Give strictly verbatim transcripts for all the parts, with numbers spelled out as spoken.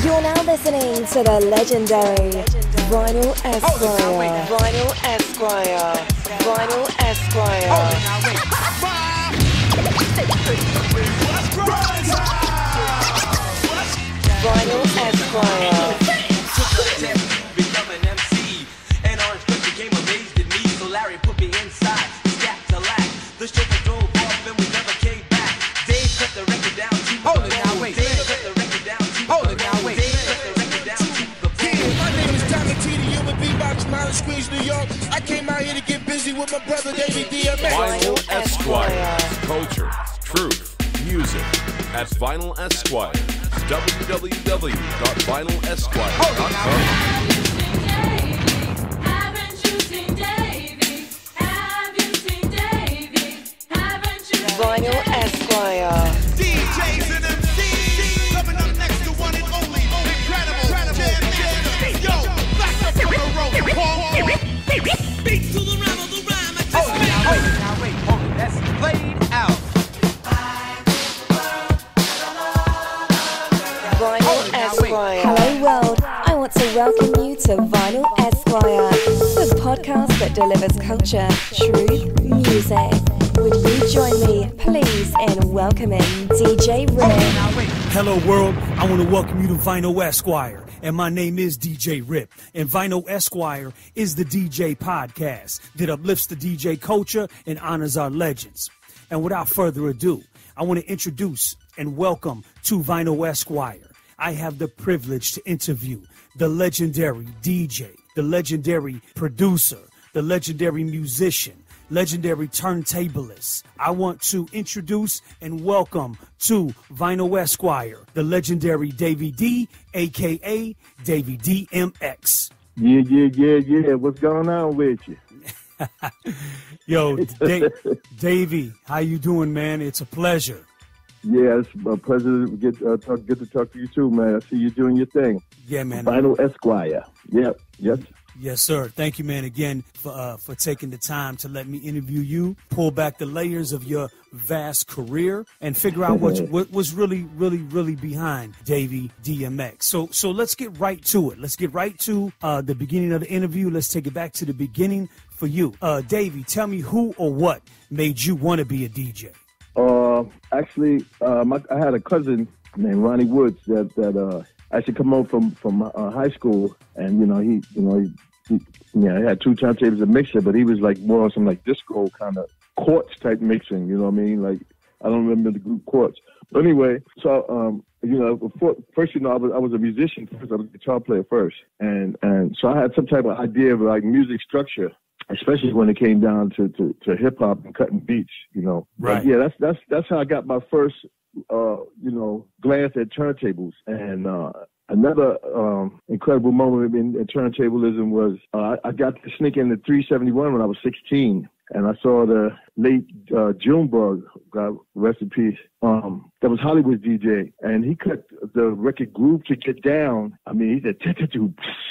You're now listening to the legendary Vinyl Esquire. Vinyl Esquire. Vinyl Esquire. Vinyl Esquire. Become an M C. And Orange Cliff became amazed at me. So Larry put me inside. Stack to lack. The chauffeur drove off and we never came back. Dave cut the record down to the Hold it now, wait. Dave cut the record down to Hold the it now, wait. Dave cut the record down to the Yeah, my name is Tommy T, the human beatbox, Mountain Squeeze, New York. I came out here to get busy with my brother, Davey D M X. Vinyl Esquire. Culture, truth, music at Vinyl Esquire. w w w dot vinyl esquire dot com. Vinyl Esquire. D Js and M Cs, coming up next to one and only, incredible, jam, jam, yo, back up from the road, beat to the rhyme of the rhyme, I just Hold it now, wait, now wait, hold it, that's played out. Vinyl Esquire. Hello world, I want to welcome you to Vinyl Esquire, the podcast that delivers culture, truth, music. Would you join me, please, in welcoming D J Rip? Hello world, I want to welcome you to Vinyl Esquire, and my name is D J Rip, and Vinyl Esquire is the D J podcast that uplifts the D J culture and honors our legends. And without further ado, I want to introduce and welcome to Vinyl Esquire. I have the privilege to interview the legendary D J, the legendary producer, the legendary musician, legendary turntablist. I want to introduce and welcome to Vinyl Esquire, the legendary Davey D, a k a. Davey D M X. Yeah, yeah, yeah, yeah. What's going on with you? Yo, da- Davey, how you doing, man? It's a pleasure. Yeah, it's a pleasure to get, uh, talk, get to talk to you too, man. I see you doing your thing. Yeah, man. Vinyl Esquire. Yep, yes. Yes, sir. Thank you, man, again for uh, for taking the time to let me interview you, pull back the layers of your vast career, and figure out what what was really, really, really behind Davey D M X. So, so let's get right to it. Let's get right to uh, the beginning of the interview. Let's take it back to the beginning for you, uh, Davey. Tell me who or what made you want to be a D J. Uh, actually, uh, my, I had a cousin named Ronnie Woods that that uh, actually come home from from uh, high school, and you know he, you know he. He, yeah, he had two turntables, a mixer, but he was like more on some like disco kind of quartz type mixing. You know what I mean? Like I don't remember the group Quartz. But anyway, so um, you know, before, first you know, I was I was a musician first. I was a guitar player first, and and so I had some type of idea of like music structure, especially when it came down to to, to hip hop and cutting beats. You know, Right. But yeah, that's that's that's how I got my first uh, you know glance at turntables. And uh, Another um, incredible moment in, in turntablism was uh, I got to sneak in the three seventy-one when I was sixteen, and I saw the late uh, Junebug, God rest in peace, um, that was Hollywood's D J, and he cut the record Groove to Get Down. I mean, he said, "T-t-t-t-t-t,"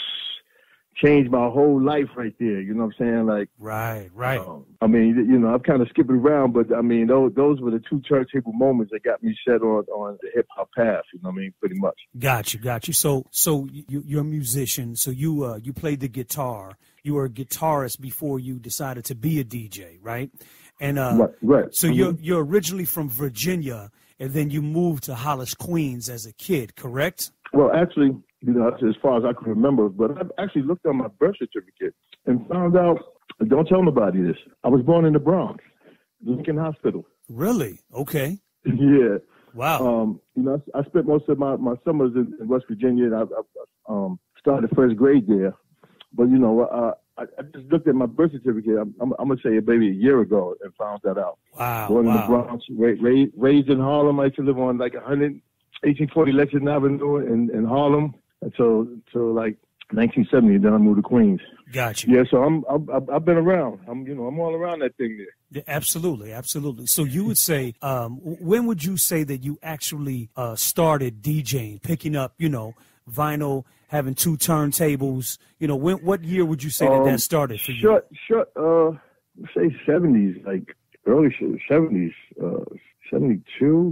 changed my whole life right there. You know what I'm saying? Like, Right, right. um, I mean, you know, I'm kind of skipping around, but I mean, those those were the two turntable moments that got me set on on the hip hop path. You know what I mean? Pretty much. Got you, got you. So, so you, you're a musician. So you, uh, you played the guitar. You were a guitarist before you decided to be a D J, right? And uh, Right, right. so you're you're originally from Virginia, and then you moved to Hollis, Queens, as a kid, correct? Well, actually, you know, that's as far as I can remember, but I actually looked on my birth certificate and found out. Don't tell nobody this. I was born in the Bronx, Lincoln Hospital. Really? Okay. Yeah. Wow. Um, you know, I, I spent most of my, my summers in, in West Virginia, and I, I um, started first grade there. But, you know, uh, I, I just looked at my birth certificate, I'm, I'm, I'm going to say maybe a year ago, and found that out. Wow. Born in the Wow. Bronx, ra- ra- raised in Harlem. I used to live on like one eighteen forty Lexington Avenue in, in Harlem until, until like nineteen seventy, then I moved to Queens. Got you. Yeah, so I'm, I'm I've been around. I'm you know I'm all around that thing there. Yeah, absolutely, absolutely. So you would say, um, when would you say that you actually uh, started DJing, picking up, you know, vinyl, having two turntables? You know, when what year would you say that Um, that started for you? Short, short. Uh, let's say seventies, like early seventies, uh, seventy-two,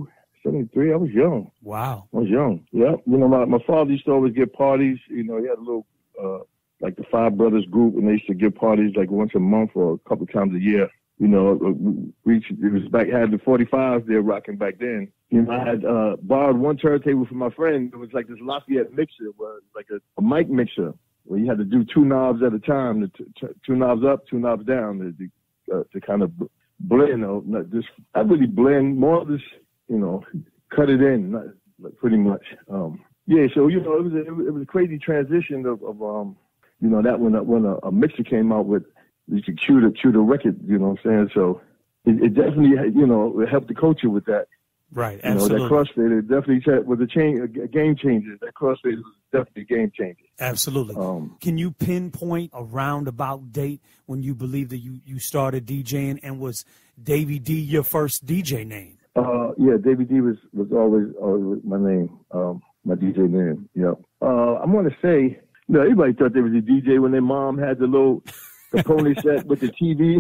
seventy-three. I was young. Wow. I was young. Yeah. You know, my, my father used to always give parties. You know, he had a little, uh, like the Five Brothers group, and they used to give parties like once a month or a couple times a year. You know, we, it was back, had the forty-fives there rocking back then. You know, I had uh, borrowed one turntable from my friend. It was like this Lafayette mixer, where like a, a mic mixer, where you had to do two knobs at a time, the t- t- two knobs up, two knobs down, to, uh, to kind of blend. You know, not just not really blend, more of this, you know, cut it in, not, like pretty much. Um, yeah, so you know, it was a, it was a crazy transition of, of um, you know, that when a, when a, a mixer came out with. You could cue the, cue the record, you know what I'm saying? So it, it definitely, you know, it helped the culture with that. Right, you absolutely. know, that crossfader definitely was a, change, a game changer. That crossfader was definitely a game changer. Absolutely. Um, Can you pinpoint a roundabout date when you believe that you, you started DJing, and was Davey D your first D J name? Uh, yeah, Davey D was, was always, always my name, um, my D J name, yeah. Uh, I'm going to say, you know, everybody thought they was a D J when their mom had the little... the pony set with the T V.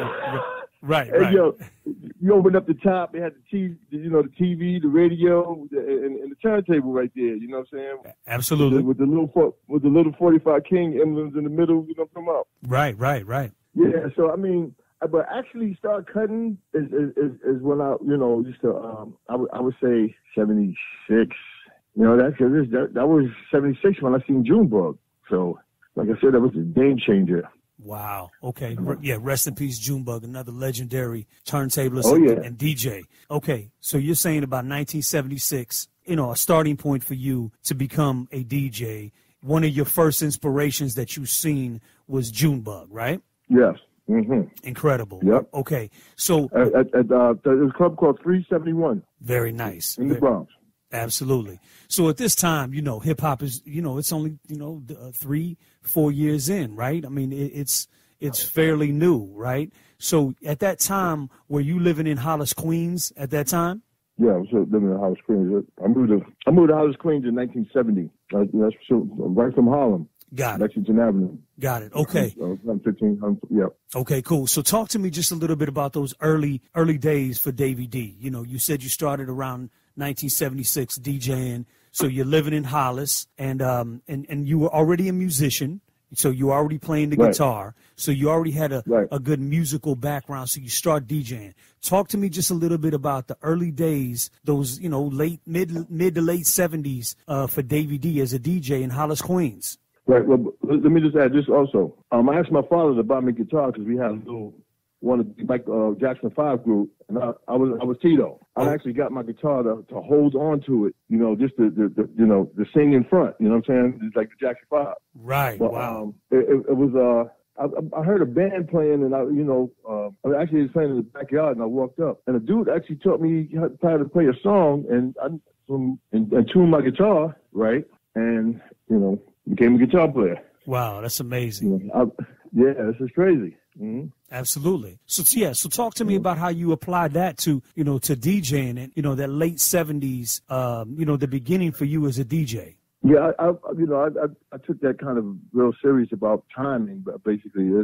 Right, and, right. You know, you opened up the top, it had the T V, you know, the T V, the radio, the, and, and the turntable right there. You know what I'm saying? Absolutely. With the, with the little with the little forty-five King emblems in the middle, you know, come up. Right, right, right. Yeah. So I mean, but actually, start cutting is is, is, is when I, you know, just to, um, I would I would say seventy-six. You know, that's because that that was seventy-six when I seen Junebug. So, like I said, that was a game changer. Wow. Okay. Yeah. Rest in peace, Junebug, another legendary turntablist oh, and, yeah. and D J. Okay. So you're saying about nineteen seventy-six, you know, a starting point for you to become a D J. One of your first inspirations that you've seen was Junebug, right? Yes. Mm-hmm. Incredible. Yep. Okay. So at, at, at uh, there's a club called three seventy-one. Very nice. In the Bronx. Absolutely. So at this time, you know, hip hop is, you know, it's only, you know, uh, three, four years in, right? I mean, it, it's it's fairly new, right? So at that time, were you living in Hollis, Queens at that time? Yeah, I was living in Hollis, Queens. I moved to I moved to Hollis, Queens in nineteen seventy. Uh, that's so, right from Harlem. Got it. Lexington Avenue. Got it. Okay. Uh, I'm fifteen. I'm, yeah. Okay, cool. So talk to me just a little bit about those early early days for Davey D. You know, you said you started around nineteen seventy-six DJing. So you're living in Hollis, and um and, and you were already a musician. So you were already playing the right. guitar. So you already had a, right. a good musical background. So you start DJing. Talk to me just a little bit about the early days, those, you know, late mid mid to late seventies uh, for Davey D as a D J in Hollis, Queens. Right. Well, let me just add this also. Um, I asked my father to buy me a guitar because we had a little one of the like uh, Jackson Five group, and I, I was I was Tito. I actually got my guitar to, to hold on to it, you know, just the, the, the you know the sing in front. You know what I'm saying? It's like the Jackson Five. Right. But, wow. Um, it, it, it was uh, I, I heard a band playing, and I you know uh, I actually was playing in the backyard, and I walked up, and a dude actually taught me how to play a song, and I from and, and tuned my guitar right, and you know became a guitar player. Wow, that's amazing. You know, I, yeah, this is crazy. Mm-hmm. Absolutely. So yeah, so talk to me about how you applied that to, you know, to DJing and, you know, that late seventies, um, you know, the beginning for you as a D J. Yeah, I, I you know, I, I, I took that kind of real serious about timing, but basically this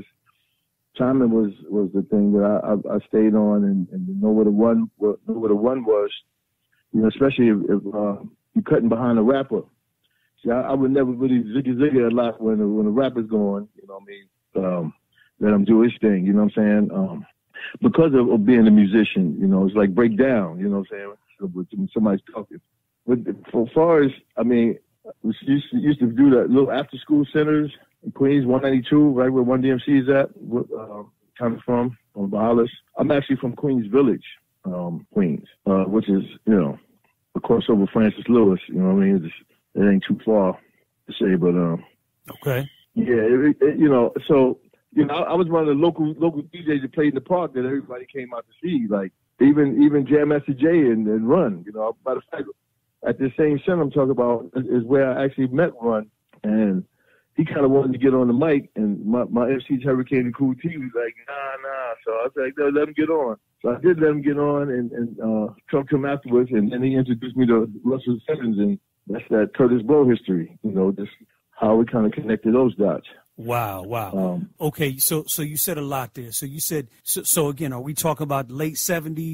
timing was, was the thing that I, I, I stayed on and, and know what a one, know what a one was, you know, especially if, if uh, you're cutting behind a rapper. See, I, I would never really ziggy ziggy a lot when the, when the rapper's going, you know what I mean? Um, let him do his thing, you know what I'm saying? Um, because of, of being a musician, you know, it's like break down, you know what I'm saying? So, when somebody's talking. But as far as, I mean, we used to, used to do that little after school centers in Queens, one ninety-two, right where one D M C is at, uh, kind of from, from Hollis. I'm actually from Queens Village, um, Queens, uh, which is, you know, of course over Francis Lewis, you know what I mean? It's, it ain't too far to say, but, um, okay. Yeah, it, it, you know, so, you know, I, I was one of the local local D Js that played in the park that everybody came out to see, like even even Jam Master Jay and, and Run. You know, by the fact, at the same center I'm talking about is, is where I actually met Run, and he kind of wanted to get on the mic, and my, my M C Hurricane and Cool T was like, nah, nah. So I was like, no, let him get on. So I did let him get on and, and uh, talk to him afterwards, and then he introduced me to Russell Simmons, and that's that Curtis Blow history, you know, just how we kind of connected those dots. Wow, wow. Um, okay, so so you said a lot there. So you said, so, so again, are we talking about late seventies,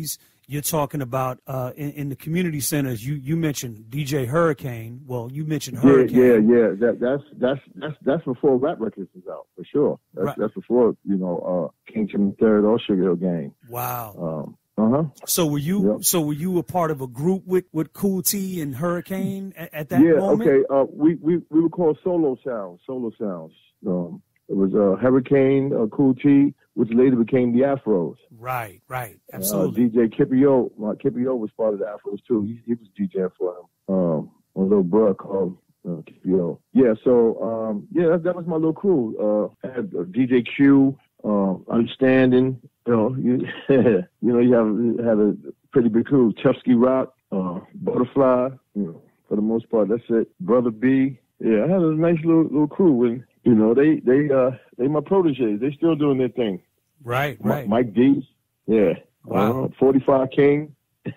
you're talking about uh, in, in the community centers. You you mentioned D J Hurricane. Well, you mentioned Hurricane. Yeah, yeah, yeah. That that's that's that's that's before Rap Records was out for sure. That's Right. that's before you know uh, King Tim the Third or Sugar Hill Gang. Wow. Um, uh huh. So were you Yep. so were you a part of a group with, with Cool T and Hurricane at, at that Yeah. moment? Okay. Uh, we we we were called Solo Sounds. Solo Sounds. Um, it was uh, Hurricane, uh, Cool T, which later became the Afros. Right, right, Uh, absolutely. D J Kippy O, my Kippy O was part of the Afros too. He, he was DJing for him. Um, a little brother called uh, Kippy O. Yeah, so um, yeah, that, that was my little crew. Uh, I had uh, D J Q, uh, Understanding. You know, you, you know, you have you had a pretty big crew. Chufsky Rock, uh, Butterfly. You know, for the most part, that's it. Brother B. Yeah, I had a nice little little crew, and you know, they they uh they my proteges. They still doing their thing. Right, Mi- right. Mike D. Yeah. Wow. Uh, forty-five King.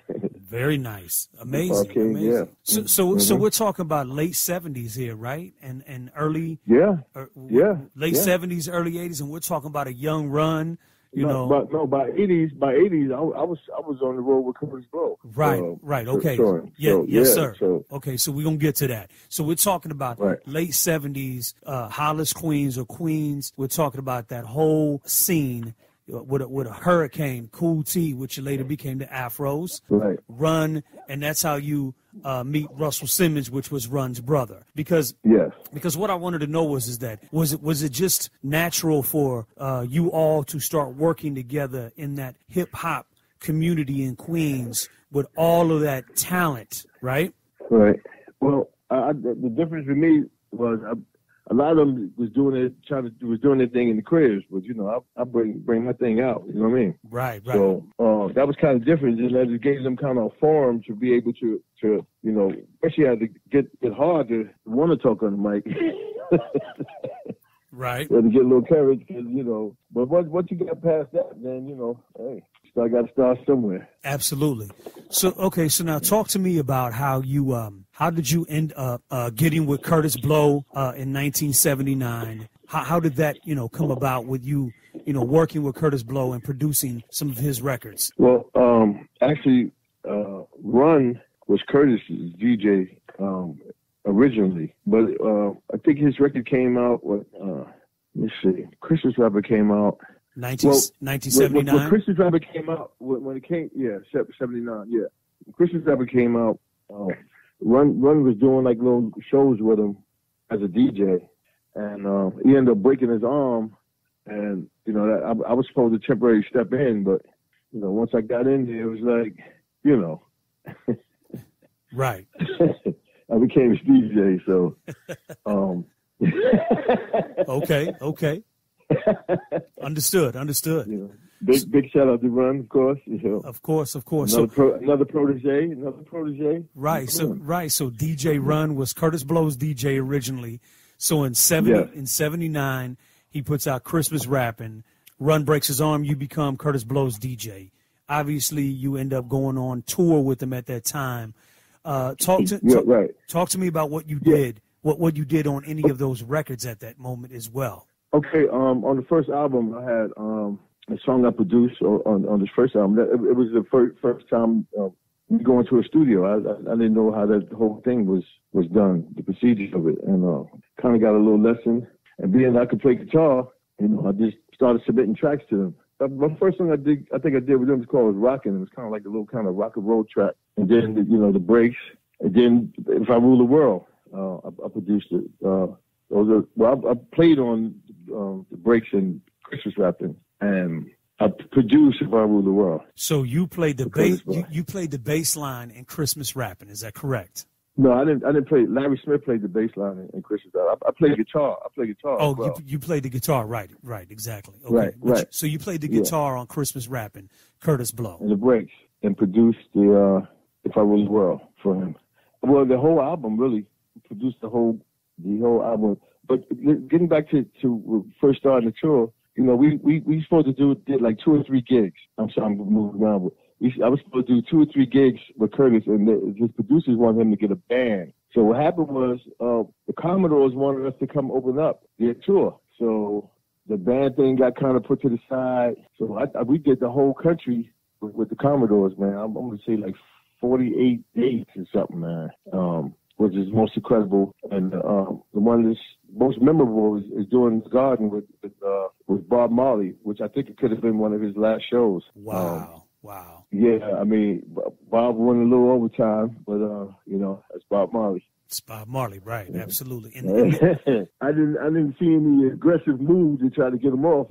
Very nice. Amazing. Okay, amazing. yeah. So so so Mhm. we're talking about late seventies here, right? And and early Yeah. uh, Yeah, late yeah. seventies, early eighties, and we're talking about a young run, you no, know. but no, by eighties, by eighties, I, I was I was on the road with Curtis Blow. Right, Uh, right, so- okay. so- yeah, so, yes, yeah, sir. So, Okay, so we're going to get to that. So we're talking about Right. late seventies, uh, Hollis Queens or Queens. We're talking about that whole scene uh, with a, with a Hurricane, Cool T, which later became the Afros, right. Run, and that's how you uh, meet Russell Simmons, which was Run's brother. Because Yes. because what I wanted to know was is that was it was it just natural for uh, you all to start working together in that hip hop community in Queens with all of that talent, right? Right. Well, I, I, the the difference with me was I, a lot of them was doing it, trying to was doing their thing in the cribs, but you know, I, I bring bring my thing out. You know what I mean? Right, right. So uh, that was kind of different, and that it gave them kind of a forum to be able to, to you know, especially had to get get hard to want to talk on the mic. Right. You had to get a little courage, because you know. But once once you get past that, then you know, hey, I got to start somewhere. Absolutely. So okay, so now talk to me about how you um how did you end up uh, getting with Curtis Blow uh, in nineteen seventy-nine? How how did that, you know, come about with you, you know, working with Curtis Blow and producing some of his records? Well, um, actually, uh, Run was Curtis's D J um, originally, but uh, I think his record came out. What? Uh, let me see. Christmas Rapper came out. nineteen, Well, nineteen When, when, seventy-nine? when Christmas Rapper came out, when, when it came, yeah, seventy-nine, yeah. When Christmas Rapper came out, uh, Run Run was doing like little shows with him as a D J, and uh, he ended up breaking his arm, and you know that, I, I was supposed to temporarily step in, but you know once I got in there, it was like, you know, Right. I became his D J, so. Um, Okay, okay. Understood, understood. you know, big big shout out to Run, of course. You know, Of course, of course. another So pro, another protege, another protege. right, so right, so D J Run was Curtis Blow's D J originally. So in seventy Yeah. in seventy-nine, he puts out Christmas Rapping. Run breaks his arm, you become Curtis Blow's D J. Obviously, you end up going on tour with him at that time. Uh, talk to Yeah, talk, right. talk to me about what you Yeah. did, what what you did on any of those records at that moment as well. Okay, um, on the first album, I had um, a song I produced on on this first album. That, it, it was the first first time uh, me going to a studio. I, I I didn't know how that whole thing was was done, the procedure of it, and uh, kind of got a little lesson. And being I could play guitar, you know, I just started submitting tracks to them. Uh, My first song I did, I think I did with them was called "Rockin'." It was kind of like a little kind of rock and roll track. And then the, you know the breaks, and then "If I Rule the World," uh, I, I produced it. Uh, those are well, I, I played on um, the breaks in Christmas Rapping, and I produced "If I Rule the World." So you played the The Curtis bass, Blow. you, you played the bass line in Christmas Rapping. Is that correct? No, I didn't. I didn't play. Larry Smith played the bass line in, in Christmas Rapping. I, I played guitar. I played guitar. Oh, as well. you, you played the guitar, right? Right, exactly. Okay. Right, But you- right. So you played the Yeah. guitar on Christmas Rapping, Curtis Blow. and the breaks, and produced the uh, "If I Rule the World" for him. Well, the whole album really produced the whole the whole album. But getting back to to when we first starting the tour, you know, we we we supposed to do did like two or three gigs. I'm sorry, I'm moving around. But we, I was supposed to do two or three gigs with Curtis, and the, his producers wanted him to get a band. So what happened was uh, the Commodores wanted us to come open up their tour. So the band thing got kind of put to the side. So I, I, we did the whole country with, with the Commodores, man. I'm, I'm gonna say like forty-eight dates or something, man. Um, which is most incredible, and uh, the one that's most memorable is, is doing Garden with with, uh, with Bob Marley, which I think it could have been one of his last shows. Wow, um, wow. Yeah, I mean, Bob won a little overtime, but uh, you know, that's Bob Marley. It's Bob Marley, right? Absolutely. And, and I didn't, I didn't see any aggressive moves to try to get him off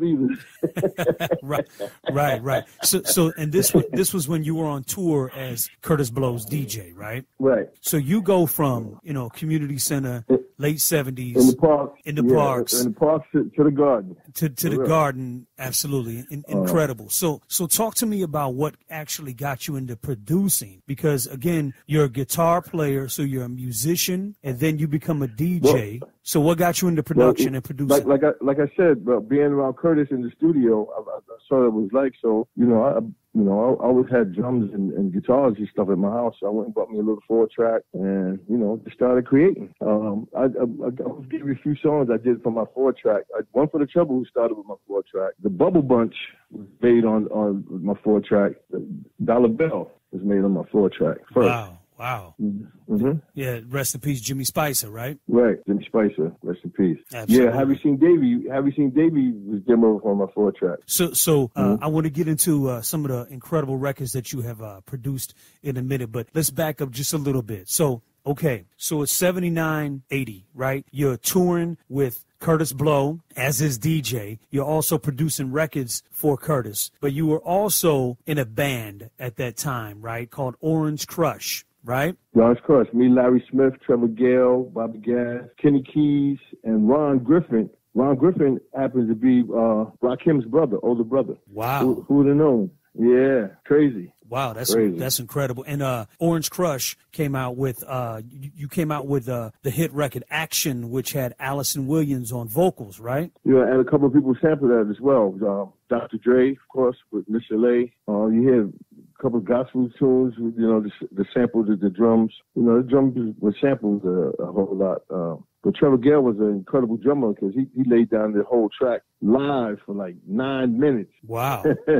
either. right, right, right. So, so, and this was this was when you were on tour as Kurtis Blow's D J, right? Right. So you go from, you know, community center, late seventies, in the park, in the yeah, parks, in the parks to, to the Garden, to to the real. Garden. Absolutely, in, incredible. Uh, so, so talk to me about what actually got you into producing, because again, you're a guitar player, so you're a musician, and then you become a D J. Well, so, what got you into production well, and producing? Like, like I like I said, well, being around Kurtis in the studio, I, I saw what it was like. So, you know, I. You know, I, I always had drums and, and guitars and stuff at my house. So I went and bought me a little four track and, you know, just started creating. Um, I, I, I'll give you a few songs I did for my four track. I, One for the Trouble, who started with my four track. The Bubble Bunch was made on, on my four track. The Dollar Bell was made on my four track first. Wow. Wow. Mm-hmm. Yeah, rest in peace, Jimmy Spicer, right? Right, Jimmy Spicer, rest in peace. Absolutely. Yeah, Have You Seen Davey? Have You Seen Davey was demo on my four track. So, so uh, mm-hmm. I want to get into uh, some of the incredible records that you have uh, produced in a minute, but let's back up just a little bit. So, okay, so it's seventy-nine, eighty, right? You're touring with Kurtis Blow as his D J. You're also producing records for Kurtis, but you were also in a band at that time, right, called Orange Crush. Right? Orange Crush. Me, Larry Smith, Trevor Gale, Bobby Gass, Kenny Keys, and Ron Griffin. Ron Griffin happens to be uh, Rakim's brother, older brother. Wow. Who, who would have known? Yeah, crazy. Wow, that's crazy. that's incredible. And uh, Orange Crush came out with uh, you, you came out with uh, the hit record Action, which had Allison Williams on vocals, right? Yeah, and a couple of people sampled that as well. Uh, Doctor Dre, of course, with Miss L A. Uh, you hear a couple of gospel tunes, you know, the, the sample, the, the drums. You know, the drums were sampled a, a whole lot. Uh, but Trevor Gale was an incredible drummer because he, he laid down the whole track live for like nine minutes. Wow.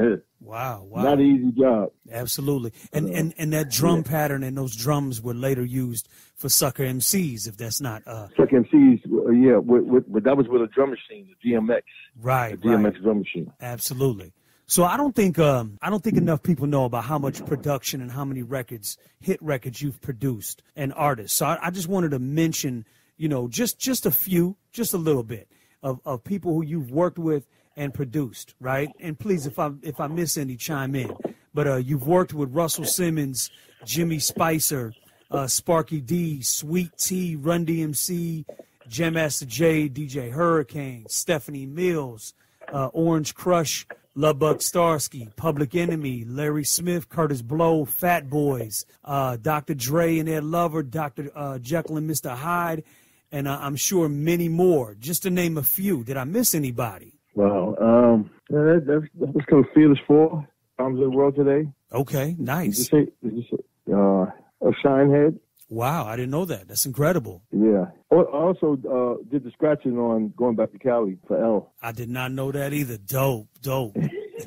Wow, wow. Not an easy job. Absolutely. And, uh, and, and that drum yeah. pattern and those drums were later used for Sucker M Cs, if that's not... Uh, Sucker M Cs, uh, yeah, with, with, but that was with a drum machine, the D M X. Right, the D M X right. drum machine. Absolutely. So I don't think um, I don't think enough people know about how much production and how many records, hit records you've produced and artists. So I, I just wanted to mention, you know, just, just a few, just a little bit of, of people who you've worked with and produced, right? And please, if I if I miss any, chime in. But uh, you've worked with Russell Simmons, Jimmy Spicer, uh, Sparky D, Sweet T, Run D M C, Jam Master Jay, D J Hurricane, Stephanie Mills, uh, Orange Crush, Lubbock Starsky, Public Enemy, Larry Smith, Kurtis Blow, Fat Boys, uh, Doctor Dre and Ed Lover, Doctor Uh, Jekyll and Mister Hyde, and uh, I'm sure many more, just to name a few. Did I miss anybody? Wow. Um, yeah, that, that's, that's kind of Fearless Four, Times of the World Today. Okay, nice. Did you say, did you say uh, a Shinehead? Wow, I didn't know that. That's incredible. Yeah. I also uh, did the scratching on Going Back to Cali for L. I did not know that either. Dope, dope.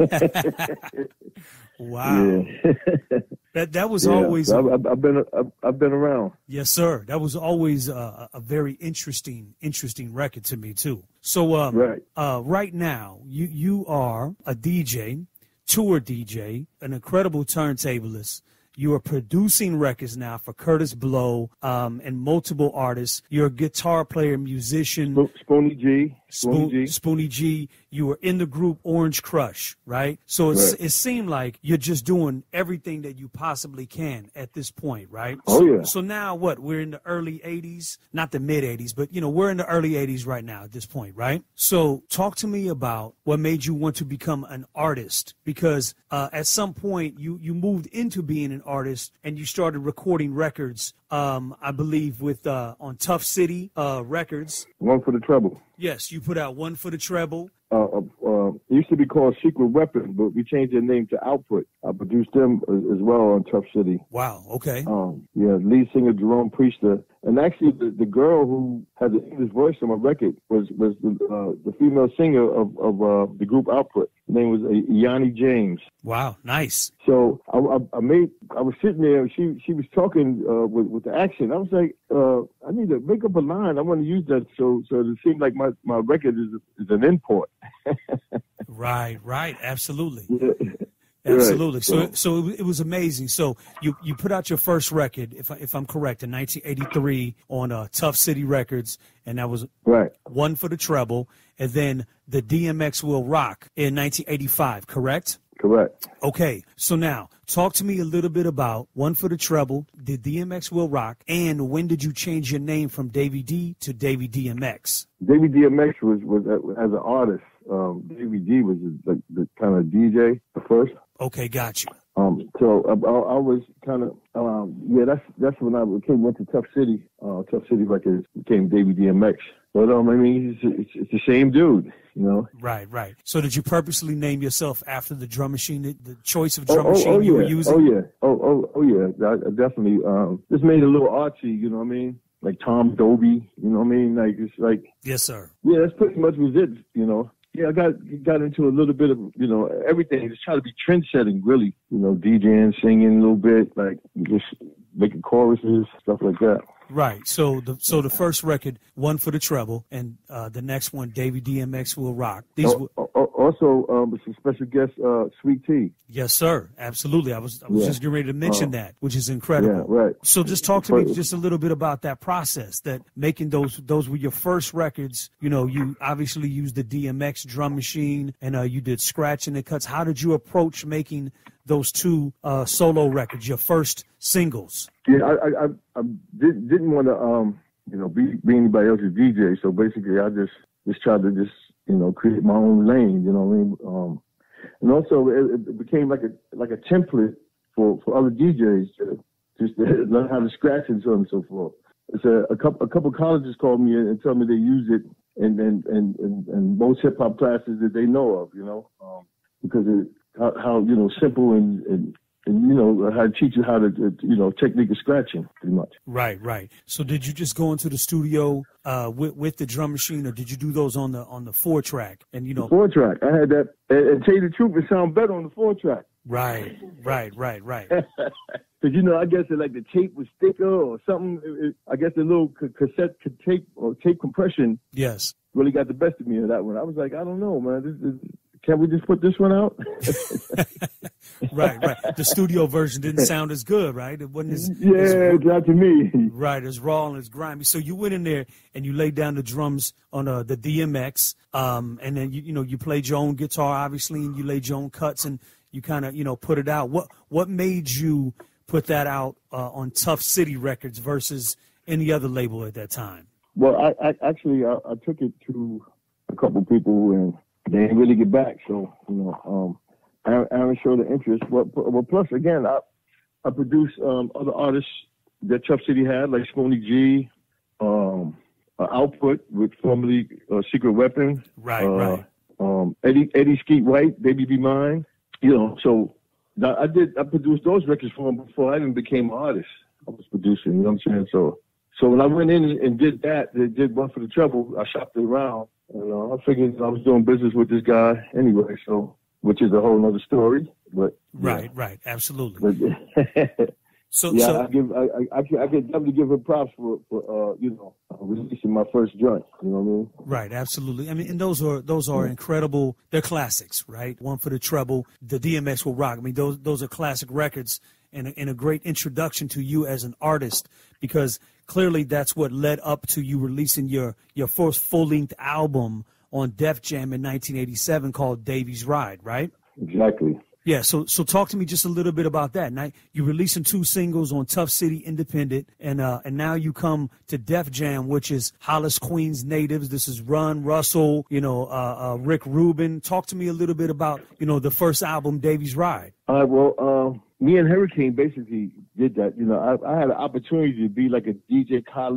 Wow. Yeah. that that was yeah. always. I've, I've been I've, I've been around. Yes, sir. That was always a, a very interesting interesting record to me too. So um, right. Uh, right now, you you are a D J, tour D J, an incredible turntablist. You are producing records now for Kurtis Blow um, and multiple artists. You're a guitar player, musician. Spoonie G. Spoon, G. Spoonie G. You were in the group Orange Crush, right? So it's, right. it seemed like you're just doing everything that you possibly can at this point, right? Oh, so, yeah. So now what? We're in the early eighties, not the mid eighties, but, you know, we're in the early eighties right now at this point, right? So talk to me about what made you want to become an artist, because uh, at some point you, you moved into being an artist and you started recording records, um, I believe, with uh, on Tough City uh, Records. One for the Treble. Yes, you put out One for the Treble. Uh, uh, uh, yeah, used to be called Secret Weapon, but we changed their name to Output. I produced them as, as well on Tough City. Wow. Okay. Um, yeah, lead singer Jerome Priester, and actually the, the girl who had the English voice on my record was was the, uh, the female singer of of uh, the group Output. Her name was uh, Yanni James. Wow. Nice. So I, I, I made. I was sitting there. She she was talking uh, with with the accent. I was like, uh, I need to make up a line. I want to use that so so it seemed like my, my record is is an import. Right. Right. Absolutely. Yeah. Absolutely. Right. So, so it was amazing. So you, you put out your first record, if I, if I'm correct, in nineteen eighty-three on uh, Tough City Records, and that was right. One for the Treble, and then the D M X Will Rock in nineteen eighty-five. Correct? Correct. Okay. So now, talk to me a little bit about One for the Treble, the D M X Will Rock, and when did you change your name from Davey D to Davey D M X? Davey D M X was was uh, as an artist. Um, Davey D was like the kind of D J at first. Okay, got you. Um, so I, I, I was kind of, um, yeah, that's that's when I came went to Tough City. Uh, Tough City Records became Davey D M X. But um, I mean, it's, it's, it's the same dude, you know. Right, right. So did you purposely name yourself after the drum machine, the, the choice of drum oh, machine oh, oh, you yeah. were using? Oh yeah, oh oh oh yeah, I, I definitely. Um, just made it a little artsy, you know what I mean? Like Tom Dobie, you know what I mean? Like it's like. Yes, sir. Yeah, that's pretty much was it, you know. Yeah, I got got into a little bit of, you know, everything. Just trying to be trend setting, really. You know, DJing, singing a little bit, like just making choruses, stuff like that. Right. So the so the first record, One for the Treble, and uh, the next one, Davey D M X Will Rock. These oh, were, oh, also um, with some special guest, uh, Sweet Tea. Yes, sir. Absolutely. I was I was yeah. just getting ready to mention uh, that, which is incredible. Yeah, right. So just talk to me just a little bit about that process. That making those those were your first records. You know, you obviously used the D M X drum machine, and uh, you did scratching and cuts. How did you approach making those two uh, solo records, your first singles? Yeah, I I, I did, didn't want to um you know be, be anybody else's D J, so basically I just just tried to just you know create my own lane, you know what I mean? Um, and also it, it became like a like a template for, for other D Js to just to learn how to scratch and so on and so forth. It's a, a couple a couple colleges called me and told me they use it in and and, and, and most hip hop classes that they know of, you know, um, because it, how, how you know simple and, and And, you know, how to teach you how to, you know, technique of scratching, pretty much. Right, right. So did you just go into the studio uh, with, with the drum machine, or did you do those on the on the four track? And you know, the four track. I had that. And, and tell you the truth, it sound better on the four track. Right, right, right, right. Because you know, I guess it, like the tape was thicker or something. It, it, I guess the little c- cassette tape or tape compression. Yes. Really got the best of me on that one. I was like, I don't know, man. This is. Can't we just put this one out? Right, right. The studio version didn't sound as good, right? It wasn't as yeah, as, not to me. Right, as raw and as grimy. So you went in there and you laid down the drums on uh, the D M X, um, and then you you know you played your own guitar, obviously, and you laid your own cuts, and you kind of you know put it out. What what made you put that out uh, on Tough City Records versus any other label at that time? Well, I, I actually I, I took it to a couple people and. They didn't really get back, so you know, um, Aaron, Aaron showed the interest. But, but plus, again, I I produced um, other artists that Tough City had, like Spoonie G, um, uh, Output with formerly uh, Secret Weapon, right, uh, right, um, Eddie Eddie Skeet White, Baby Be Mine, you know. So I did I produced those records for them before I even became an artist. I was producing, you know what I'm saying? So so when I went in and did that, they did One for the Treble. I shopped it around. And uh, I figured I was doing business with this guy anyway, so which is a whole other story. But right, yeah. right, absolutely. But, so, yeah, so, I give I I, I, can, I can definitely give her props for for uh, you know uh, releasing my first joint. You know what I mean? Right, absolutely. I mean, and those are those are yeah. incredible. They're classics, right? One for the Treble, the D M X Will Rock. I mean, those those are classic records and a, and a great introduction to you as an artist, because clearly that's what led up to you releasing your, your first full-length album on Def Jam in nineteen eighty-seven called Davey's Ride, right? Exactly. Yeah, so so talk to me just a little bit about that. Now, you're releasing two singles on Tough City Independent, and uh, and now you come to Def Jam, which is Hollis, Queens natives. This is Run, Russell, you know, uh, uh, Rick Rubin. Talk to me a little bit about, you know, the first album, Davey's Ride. Uh, well, uh, me and Hurricane basically did that. You know, I, I had an opportunity to be like a D J Khaled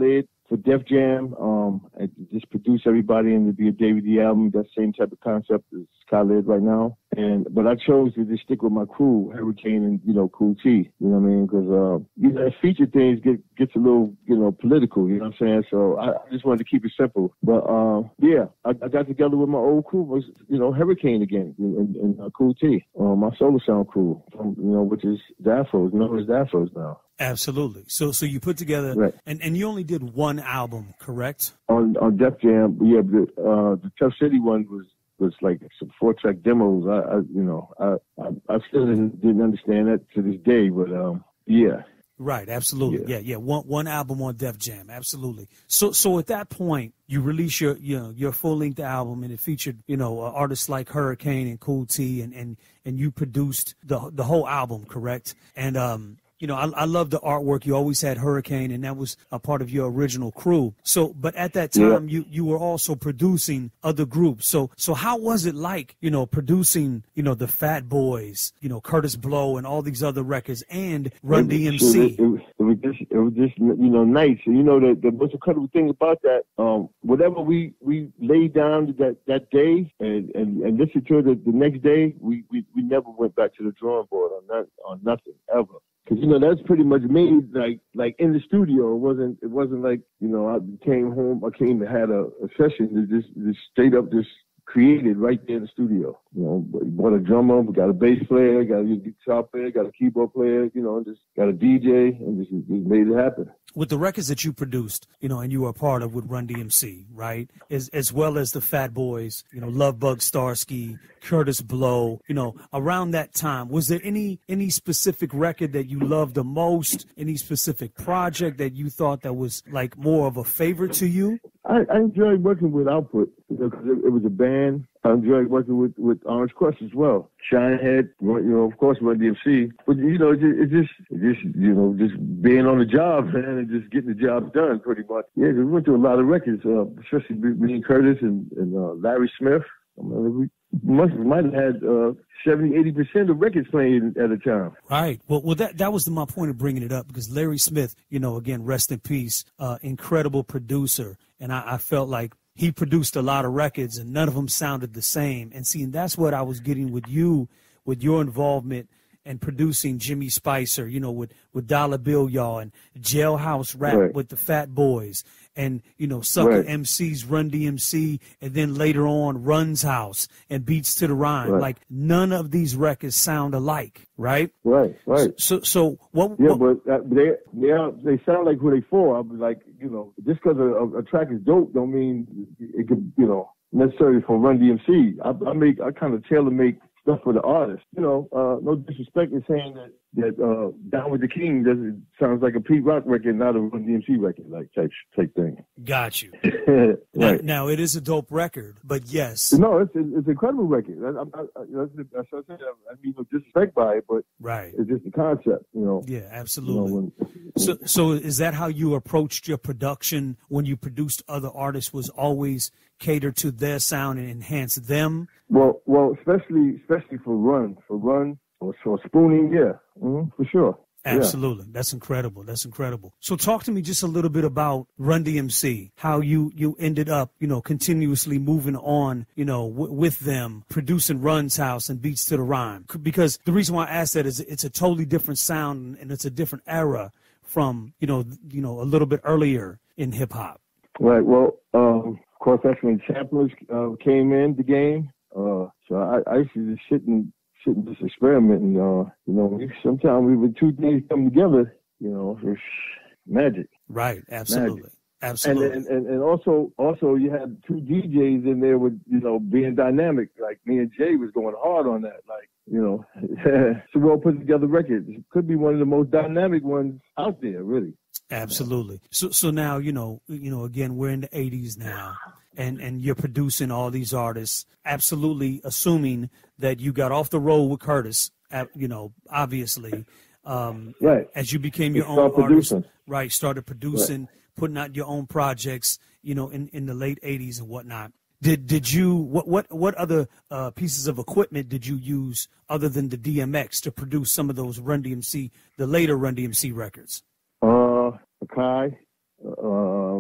for Def Jam. Um, I just produce everybody and to be a David D album. That same type of concept as Khaled right now. And but I chose to just stick with my crew, Hurricane and you know Kool T. You know what I mean? Because uh, you know, feature things get gets a little you know political. You know what I'm saying? So I, I just wanted to keep it simple. But uh, yeah, I, I got together with my old crew, was you know Hurricane again and, and uh, Kool T, uh, my Solar Sound crew, from, you know, which is the Afros, known as the Afros now. Absolutely. So so you put together, right. and, and you only did one album, correct? On on Def Jam, yeah. The, uh, the Tough City one was. was like some four-track demos. I, I you know, I, I, I still didn't, didn't understand that to this day, but um, yeah. Right, absolutely, yeah, yeah. yeah. One one album on Def Jam, absolutely. So so at that point, you release your you know your full-length album, and it featured you know uh, artists like Hurricane and Kool T, and and and you produced the the whole album, correct? And um. You know, I, I love the artwork. You always had Hurricane, and that was a part of your original crew. So, but at that time, yeah. you, you were also producing other groups. So, so how was it like, you know, producing, you know, the Fat Boys, you know, Curtis Blow, and all these other records, and Run D M C? It, it, it, it was just, it was just, you know, nice. You know, the, the most incredible thing about that, um, whatever we, we laid down that, that day and, and, and listened to it the, the next day, we, we, we never went back to the drawing board on that, on nothing ever. Cause you know that's pretty much made like like in the studio. It wasn't it wasn't like you know I came home. I came and had a, a session that just just straight up just created right there in the studio. You know, bought a drummer, got a bass player, got a guitar player, got a keyboard player. You know, just got a D J and just, just made it happen. With the records that you produced, you know, and you were a part of with Run D M C, right? As as well as the Fat Boys, you know, Love Bug Starsky, Curtis Blow, you know, around that time, was there any any specific record that you loved the most? Any specific project that you thought that was like more of a favorite to you? I, I enjoyed working with Output because it, it was a band. I enjoyed working with, with Orange Crush as well. Shinehead, you know, of course, Run D M C. But, you know, it's just, it's just, it's just, you know, just being on the job, man, and just getting the job done pretty much. Yeah, we went through a lot of records, uh, especially me and Curtis and, and uh, Larry Smith. I mean, we must might have had uh, seventy, eighty percent of records playing at a time. Right. Well, well, that that was the, my point of bringing it up, because Larry Smith, you know, again, rest in peace, uh, incredible producer. And I, I felt like he produced a lot of records and none of them sounded the same. And see, and that's what I was getting with you, with your involvement and producing Jimmy Spicer, you know, with, with Dollar Bill Y'all and Jailhouse Rap right. with the Fat Boys and, you know, Sucker right. M C's Run D M C, and then later on Run's House and Beats to the Rhyme. Right. Like none of these records sound alike, right? Right, right. So, so what? Yeah, what, but uh, they they are, they sound like who they for. I'm like, you know, just because a, a, a track is dope don't mean it could, you know, necessarily for Run D M C. I, I make I kind of tailor make stuff for the artist. You know, uh, no disrespect in saying that that uh, Down with the King doesn't sounds like a Pete Rock record, not a Run D M C record, like type type thing. Got you. right. Now, now it is a dope record, but yes. No, it's it's an incredible record. I, I, I, that's what I said. I mean, no disrespect by it, but right. it's just the concept, you know. Yeah, absolutely. You know, when, so, so is that how you approached your production when you produced other artists? Was always cater to their sound and enhance them? Well, well, especially especially for Run, for Run or for Spooning, yeah, mm-hmm, for sure. Absolutely. Yeah. That's incredible. That's incredible. So talk to me just a little bit about Run D M C, how you, you ended up, you know, continuously moving on, you know, w- with them, producing Run's House and Beats to the Rhyme. Because the reason why I asked that is it's a totally different sound and it's a different era from, you know, you know, a little bit earlier in hip hop. Right. Well, um, of course, that's when samplers uh, came in the game. Uh, so I, I used to just sit and sit and just experiment, and uh, you know, sometimes we would two things come together. You know, it's magic. Right. Absolutely. Magic. Absolutely. And, and and also also you had two D Js in there with, you know, being dynamic. Like me and Jay was going hard on that. Like, you know, it's a well put together record. It could be one of the most dynamic ones out there, really. Absolutely. So so now, you know, you know, again, we're in the eighties now, and, and you're producing all these artists, absolutely assuming that you got off the road with Curtis, you know, obviously. Um, right. As you became your you own artist. Producing. Right. Started producing, right. Putting out your own projects, you know, in, in the late eighties and whatnot. Did did you, what what, what other uh, pieces of equipment did you use other than the D M X to produce some of those Run D M C, the later Run D M C records? Uh, Akai, uh,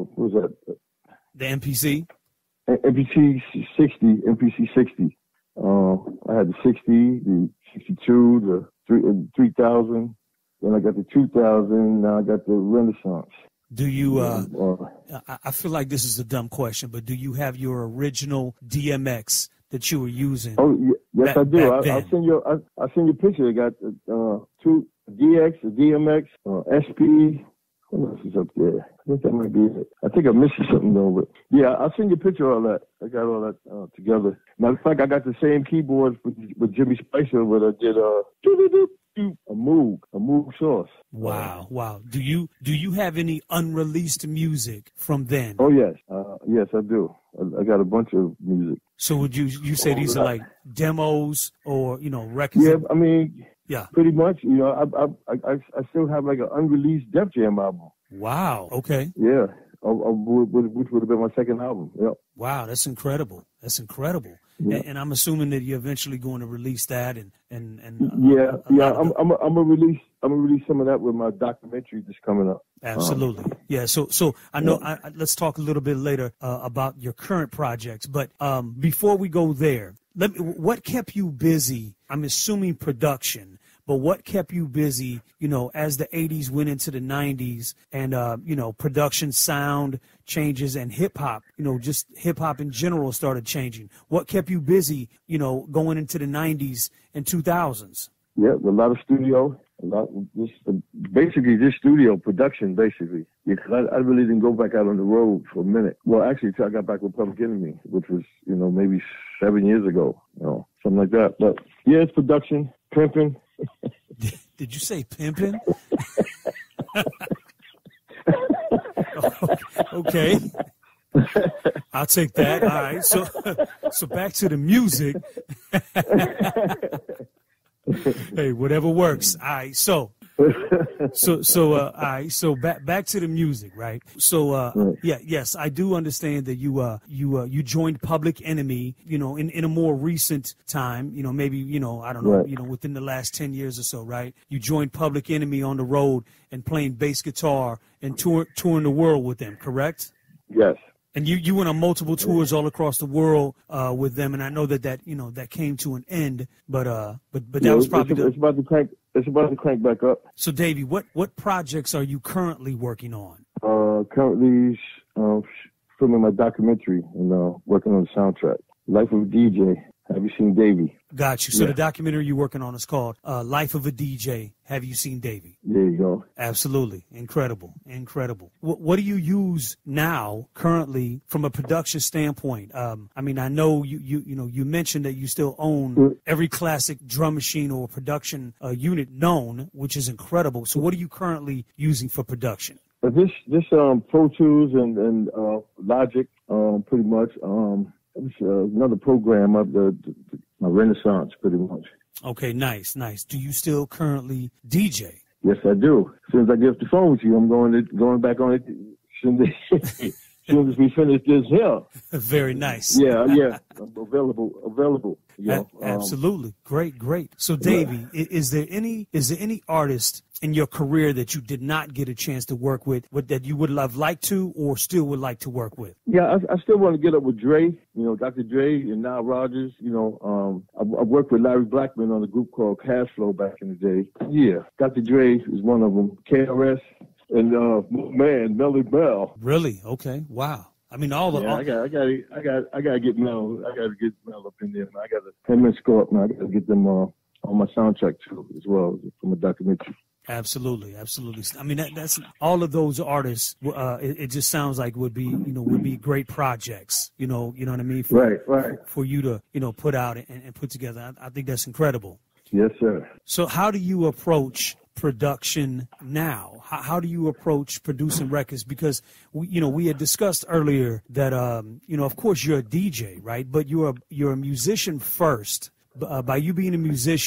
what was that? The M P C? M P C sixty, M P C sixty. Uh, I had the sixty, the sixty-two, the three, three thousand. Then I got the two thousand. Now I got the Renaissance. Do you, uh, uh, I feel like this is a dumb question, but do you have your original D M X that you were using? Oh, yes, back, I do. I, then? I'll send you, I, I'll send you a picture. I got uh, two D X, a D M X, uh, S P. What else is up there? I think that might be it. I think I'm missing something though, but yeah, I'll send you a picture of all that. I got all that uh, together. Matter of fact, I got the same keyboards with, with Jimmy Spicer, but I did uh, a Moog, a Moog Source. Wow, wow. Do you do you have any unreleased music from then? Oh yes, uh, yes I do. I, I got a bunch of music. So would you you say these are like demos or you know records? Yeah, I mean, yeah, pretty much. You know, I I I, I still have like an unreleased Def Jam album. Wow. Okay. Yeah, I, I, which would have been my second album. Yep. Wow, that's incredible. That's incredible. Yeah. And, and I'm assuming that you're eventually going to release that, and and and uh, yeah, a, a yeah. I'm I'm I'm gonna release I'm gonna release some of that with my documentary that's coming up. Absolutely, um, yeah. So so I know. Yeah. I, I, let's talk a little bit later uh, about your current projects, but um, before we go there, let me, what kept you busy? I'm assuming production. But what kept you busy, you know, as the eighties went into the nineties and, uh, you know, production sound changes and hip hop, you know, just hip hop in general started changing? What kept you busy, you know, going into the nineties and two thousands? Yeah, a lot of studio, a lot, just, uh, basically just studio production, basically. Because I, I really didn't go back out on the road for a minute. Well, actually, until I got back with Public Enemy, which was, you know, maybe seven years ago, you know, something like that. But yeah, it's production, pimping. Did you say pimping? Okay. I'll take that. All right. So, so back to the music. Hey, whatever works. All right. So, so, so, uh, all right. So back, back to the music, right? So, uh, right. yeah, yes, I do understand that you, uh, you, uh, you joined Public Enemy, you know, in, in a more recent time, you know, maybe, you know, I don't know, right. you know, within the last ten years or so, right? You joined Public Enemy on the road and playing bass guitar and tour, touring the world with them, correct? Yes. And you, you went on multiple tours all across the world uh, with them, and I know that, that you know that came to an end, but uh, but but that yeah, was probably it's, the, it's about to crank. It's about to crank back up. So, Davey, what what projects are you currently working on? Uh, currently uh, filming my documentary and uh, working on the soundtrack. Life of a D J. Have you seen Davey? Got you. So yeah. the documentary you're working on is called uh, Life of a D J. Have you seen Davey? There you go. Absolutely. Incredible. Incredible. What, what do you use now, currently, from a production standpoint? Um, I mean, I know you, you, you know, you mentioned that you still own every classic drum machine or production uh, unit known, which is incredible. So what are you currently using for production? But this, this um, Pro Tools and, and uh, Logic, um, pretty much. Um, It's uh, another program of the, the my Renaissance, pretty much. Okay, nice, nice. Do you still currently D J? Yes, I do. As soon as I get off the phone with you, I'm going to going back on it. As soon as, as, soon as we finish this here. Very nice. Yeah, yeah. I'm available, available. You know, A- absolutely. Um, great, great. So, Davey, yeah. is there any is there any artist in your career that you did not get a chance to work with, with that you would have liked to or still would like to work with? Yeah, I, I still want to get up with Dre, you know, Doctor Dre and Nile Rodgers. You know, um, I, I worked with Larry Blackman on a group called Cash Flow back in the day. Yeah, Doctor Dre is one of them. K R S and, uh, man, Melly Bell. Really? Okay. Wow. I mean, all the. Yeah, all... I got, I got, I got, I got to get Mel. I got to get Mel up in there. Man. I got to him and Scorp. Man, I got to get them uh, on my soundtrack too, as well, from a documentary. Absolutely, absolutely. I mean, that, that's all of those artists. Uh, it, it just sounds like would be, you know, would be great projects. You know, you know what I mean. For, right, right. For you to, you know, put out and, and put together. I, I think that's incredible. Yes, sir. So, how do you approach production now? How, how do you approach producing records? Because we, you know, we had discussed earlier that, um, you know, of course you're a D J, right? But you're a, you're a musician first. Uh, by you being a musician,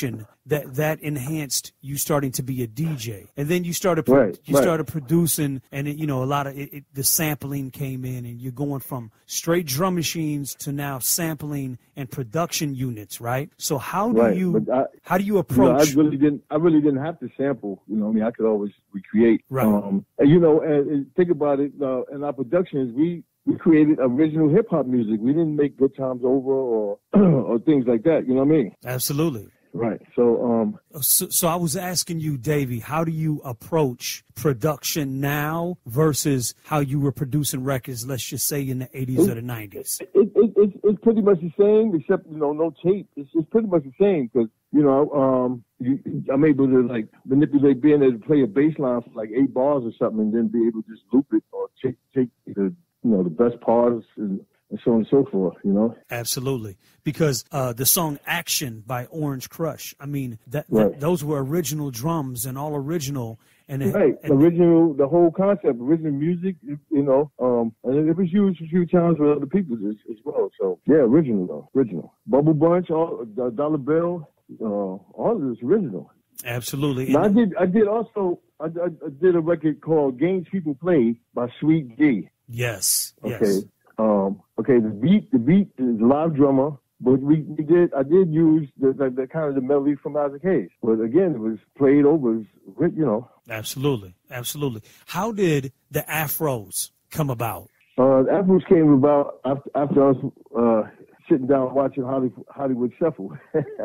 that that enhanced you starting to be a D J, and then you started Right, you right. started producing, and it, you know a lot of it, it, the sampling came in, and you're going from straight drum machines to now sampling and production units, right? So how do Right, you but I- how do you You know, approach? I really didn't. I really didn't have to sample. You know, I mean, I could always recreate. Right. Um, and, you know, and, and think about it. Uh, in our productions, we we created original hip hop music. We didn't make Good Times Over or or things like that. You know what I mean? Absolutely. Right. So, um, So, so I was asking you, Davey, how do you approach production now versus how you were producing records, let's just say in the eighties or the nineties? it, it, it's it's pretty much the same, except you know, no tape. It's it's pretty much the same because you know, um, you, I'm able to like manipulate being able to play a bass line for like eight bars or something, and then be able to just loop it or take take the you know the best parts and. And so on and so forth, you know? Absolutely. Because uh, the song Action by Orange Crush, I mean, that, that Right. those were original drums and all original. And, it, Right, and original, the whole concept, original music, you know, um, and it was used a few times with other people as, as well. So, yeah, original, though, original. Bubble Bunch, all, uh, Dollar Bill, uh, all of this original. absolutely. Now, I And- did, I did also, I, I, I did a record called Games People Play by Sweet D. yes. Okay. Yes. Um, okay, the beat, the beat is live drummer, but we, we did, I did use the, the, the kind of the melody from Isaac Hayes. But again, it was played over, it was, you know. Absolutely. Absolutely. How did the Afros come about? Uh, the Afros came about after, after us uh, sitting down watching Hollywood, Hollywood Shuffle.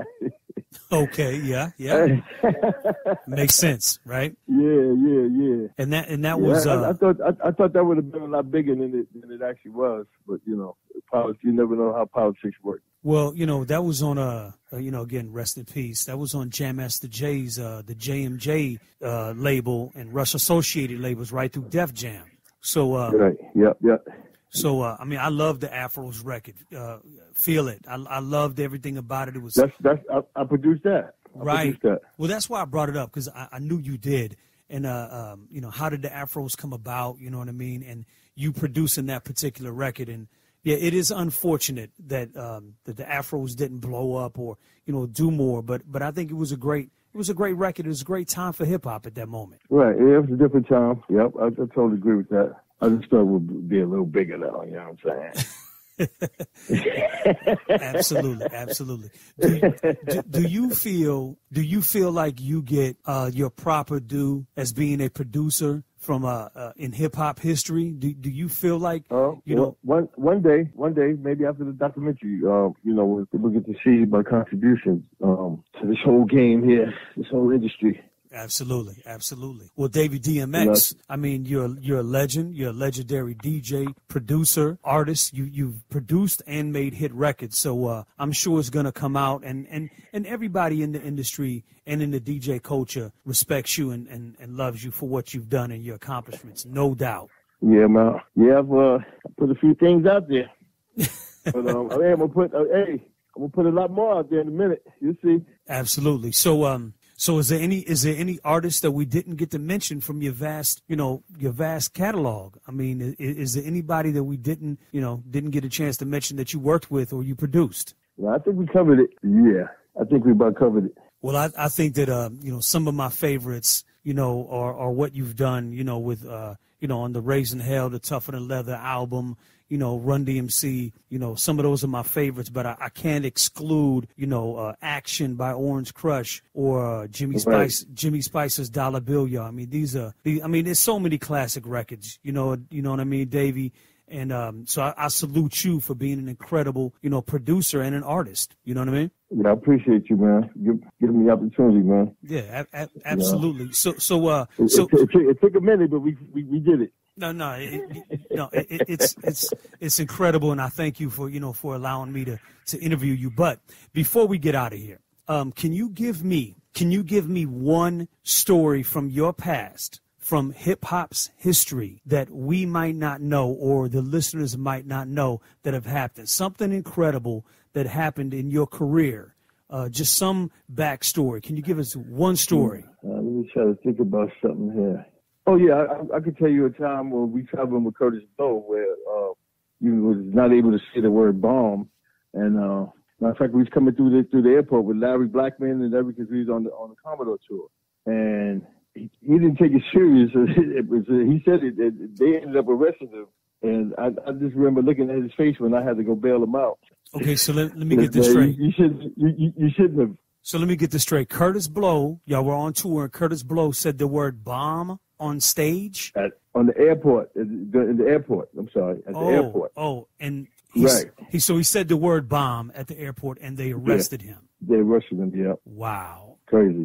Okay. Yeah. Yeah. Makes sense. Right. yeah, yeah, yeah. And that, and that Yeah, was, I, uh, I thought I, I thought that would have been a lot bigger than it than it actually was. But you know, politics, you never know how politics work. well, you know, that was on a, uh, you know, again, rest in peace. That was on Jam Master J's, uh, the J M J uh, label and Rush Associated labels right through Def Jam. So, uh, Right. Yep. Yep. so uh, I mean, I love the Afros record. Uh, Feel It. I, I loved everything about it. It was That's that's I, I produced that. I right. produced that. Well, that's why I brought it up because I, I knew you did. And uh, um, you know, how did the Afros come about? You know what I mean? And you producing that particular record, and yeah, it is unfortunate that um, that the Afros didn't blow up or you know do more. But but I think it was a great it was a great record. It was a great time for hip hop at that moment. Right. Yeah, it was a different time. Yep. I, I totally agree with that. I just thought it would be a little bigger now. You know what I'm saying? Absolutely, absolutely. Do you, do, do you feel do you feel like you get uh, your proper due as being a producer from uh, uh, in hip hop history? Do do you feel like Uh, you know? one one day, one day, maybe after the documentary, uh, you know, we'll, we'll get to see my contributions um, to this whole game here, this whole industry. Absolutely, absolutely. Well, Davey D M X, I mean, you're you're a legend. You're a legendary D J, producer, artist. You you've produced and made hit records. So uh, I'm sure it's gonna come out, and, and, and everybody in the industry and in the D J culture respects you and, and, and loves you for what you've done and your accomplishments, no doubt. Yeah, man. Yeah, I've uh, put a few things out there, but um, hey, I'm gonna put uh, hey, I'm gonna put a lot more out there in a minute. You'll see. Absolutely. So um. So is there any is there any artists that we didn't get to mention from your vast you know your vast catalog? I mean, is, is there anybody that we didn't you know didn't get a chance to mention that you worked with or you produced? Yeah, I think we covered it. Yeah, I think we about covered it. Well, I, I think that uh, you know some of my favorites you know are, are what you've done you know with uh, you know on the Raising Hell, the Tougher Than Leather album. You know, Run D M C, you know, some of those are my favorites, but I, I can't exclude, you know, uh, Action by Orange Crush or uh, Jimmy Right. Spice, Jimmy Spice's Dollar Bill, y'all. I mean, these are, the, I mean, there's so many classic records, you know, you know what I mean, Davey? And um, so I, I salute you for being an incredible, you know, producer and an artist. You know what I mean? Yeah, I appreciate you, man. Give, giving me the opportunity, man. Yeah, a- a- absolutely. So, so, uh, It, so. it, it, took, it took a minute, but we we, we did it. No, no, it, it, no. It, it, it's it's it's incredible, and I thank you for you know for allowing me to to interview you. But before we get out of here, um, can you give me can you give me one story from your past, from hip hop's history that we might not know or the listeners might not know that have happened? Something incredible that happened in your career. Uh, just some backstory. Can you give us one story? Uh, let me try to think about something here. Oh, yeah, I, I could tell you a time when we traveled with Curtis Blow where uh, you was not able to say the word bomb. And uh, Matter of fact, we was coming through the through the airport with Larry Blackman and everything, because we was on the on the Commodore tour, and he, he didn't take it serious. It was, he said it, it, they ended up arresting him, and I, I just remember looking at his face when I had to go bail him out. Okay, so let, let me get this straight. You, you shouldn't you, you, you shouldn't have. So let me get this straight. Curtis Blow, y'all were on tour, and Curtis Blow said the word bomb on stage? At, on the airport, in the, in the airport. I'm sorry, at oh, the airport. Oh, and he, right. He, so he said the word bomb at the airport, and they arrested yeah. him. They arrested him, yeah. Wow. Crazy.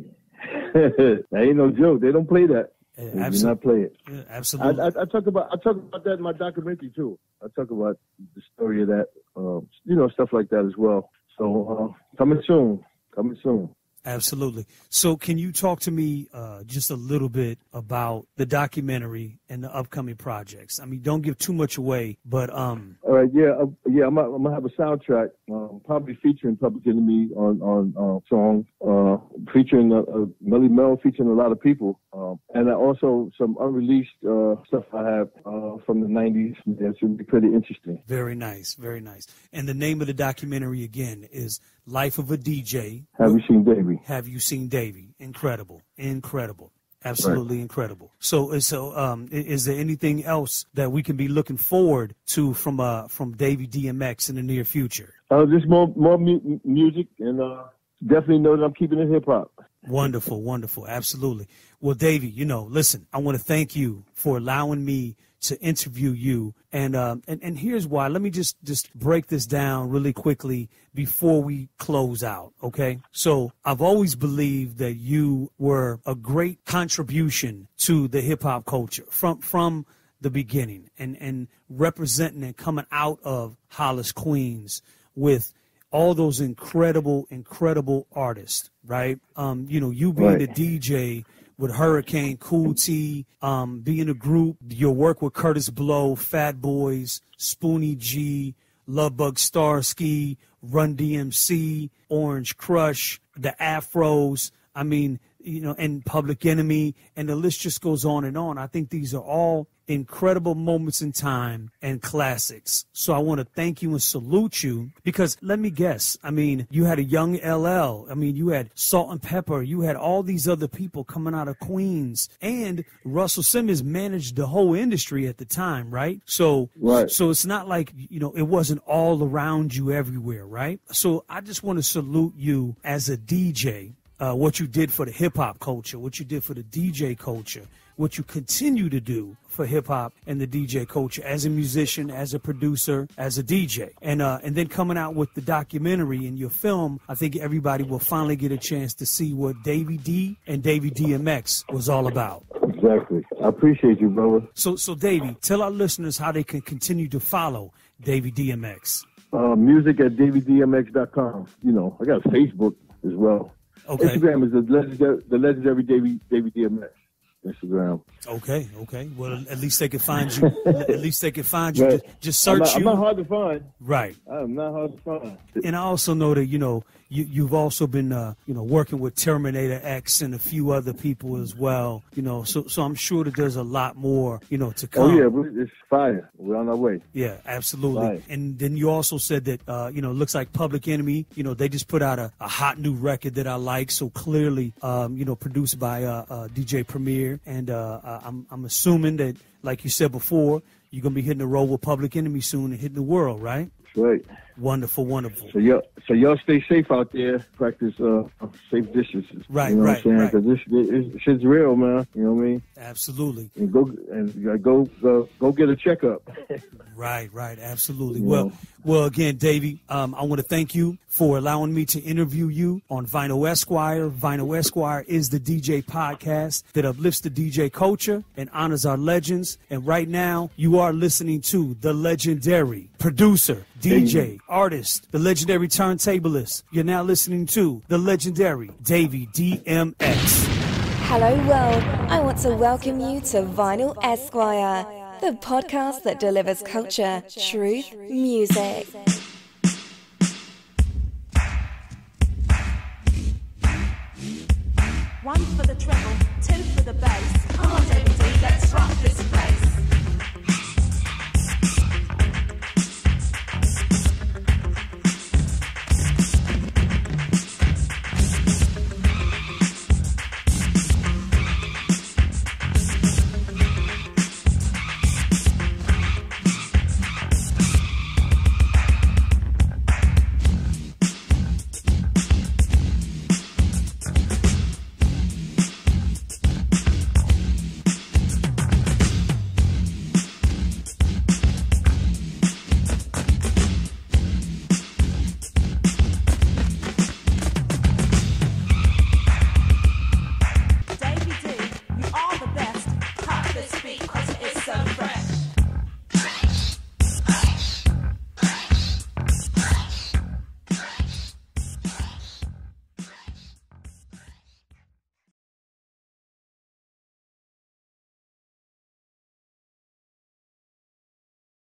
That ain't no joke. They don't play that. Yeah, they absolutely. do not play it. Yeah, absolutely. I, I, I talk about I talk about that in my documentary, too. I talk about the story of that, um, you know, stuff like that as well. So uh, coming soon. Coming soon. Absolutely. So can you talk to me uh, just a little bit about the documentary and the upcoming projects? I mean, don't give too much away, but... um. All right, yeah, uh, yeah, I'm, I'm going to have a soundtrack, um, probably featuring Public Enemy on, on uh, song, uh, featuring uh, uh, Melly Mel, featuring a lot of people, um, and also some unreleased uh, stuff I have uh, from the nineties that should be pretty interesting. Very nice, very nice. And the name of the documentary, again, is Life of a D J. Have You Seen Davey? Have You Seen Davey? Incredible, incredible. Absolutely right. Incredible. So, so, um, is there anything else that we can be looking forward to from uh from Davey D M X in the near future? Uh, just more more mu- music, and uh, definitely know that I'm keeping it hip hop. Wonderful, wonderful, absolutely. Well, Davey, you know, listen, I want to thank you for allowing me to interview you, and um, and and here's why. Let me just just break this down really quickly before we close out, okay? So I've always believed that you were a great contribution to the hip hop culture from from the beginning, and and representing and coming out of Hollis, Queens, with all those incredible, incredible artists, right? Um, you know, you being right. a D J with Hurricane, Kool T, um, being a group, your work with Curtis Blow, Fat Boys, Spoonie G, Lovebug Starsky, Run D M C, Orange Crush, the Afros, I mean, you know, and Public Enemy, and the list just goes on and on. I think these are all incredible moments in time and classics. So I want to thank you and salute you, because let me guess, I mean, you had a young L L. I mean, you had Salt and Pepper. You had all these other people coming out of Queens, and Russell Simmons managed the whole industry at the time, right? So, right. so it's not like, you know, it wasn't all around you everywhere, right? So I just want to salute you as a D J, uh, what you did for the hip hop culture, what you did for the D J culture, what you continue to do for hip-hop and the D J culture as a musician, as a producer, as a D J. And uh, and then coming out with the documentary and your film, I think everybody will finally get a chance to see what Davey D and Davey D M X was all about. Exactly. I appreciate you, brother. So, so Davey, tell our listeners how they can continue to follow Davey D M X. Uh, music at davey d m x dot com. You know, I got Facebook as well. Okay. Instagram is the legendary, the legendary Davey, Davey D M X. Instagram. Okay, okay. Well, at least they can find you. At least they can find you. Right. Just, just search I'm not, you. I'm not hard to find. Right. I'm not hard to find. And I also know that, you know, you, you've also been, uh, you know, working with Terminator X and a few other people as well, you know, so so I'm sure that there's a lot more, you know, to come. Oh, yeah, it's fire. We're on our way. Yeah, absolutely. Right. And then you also said that, uh, you know, it looks like Public Enemy, you know, they just put out a, a hot new record that I like, so clearly, um, you know, produced by uh, uh, D J Premier, and uh, I'm, I'm assuming that, like you said before, you're going to be hitting the road with Public Enemy soon and hitting the world, right? Right. Wonderful, wonderful. So y'all, so y'all stay safe out there. Practice uh, safe distances. Right, you know right, what I'm saying? right. Because this, this, this shit's real, man. You know what I mean? Absolutely. And go and go go go get a checkup. Right, right, absolutely. Yeah. Well, well, again, Davey, um, I want to thank you for allowing me to interview you on Vinyl Esquire. Vinyl Esquire is the D J podcast that uplifts the D J culture and honors our legends. And right now, you are listening to the legendary producer, D J, artist, the legendary turntablist. You're now listening to the legendary Davey D M X. Hello world, I want to welcome you to Vinyl Esquire, the podcast that delivers culture, truth, music.